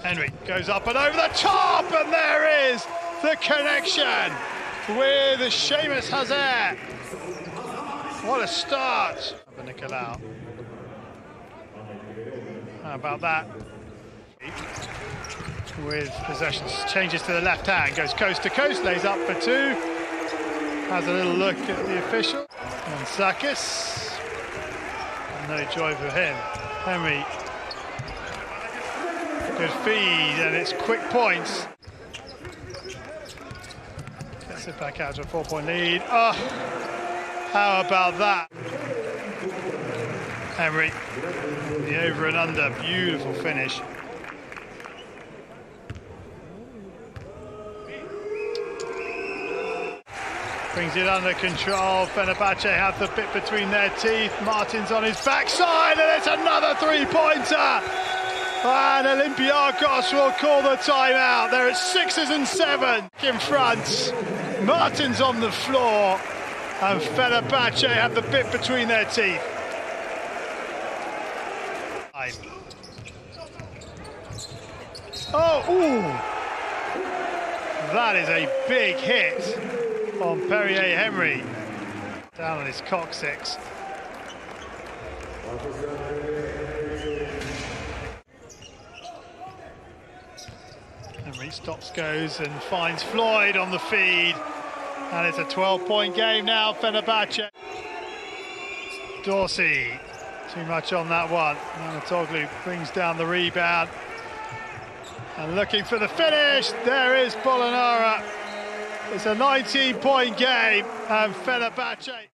Henry goes up and over the top, and there is the connection with Seamus Hazer. What a start. Nicolau. How about that? With possession, changes to the left hand, goes coast to coast, lays up for two. Has a little look at the official. And Sakis. No joy for him. Henry. Good feed, and it's quick points. Gets it back out to a 4-point lead. Oh, how about that? Henry, the over and under, beautiful finish. Brings it under control. Fenerbahce have the bit between their teeth. Martin's on his backside, and it's another three-pointer. And Olympiacos will call the timeout. They're at 6s and 7 in front. Martin's on the floor, and Fenerbahce have the bit between their teeth. Oh, ooh! That is a big hit on Pierria Henry. Down on his coccyx. Henry stops, goes and finds Floyd on the feed. And it's a 12-point game now, Fenerbahce. Dorsey, too much on that one. Anatoglu brings down the rebound. And looking for the finish, there is Polonara. It's a 19-point game, and Fenerbahce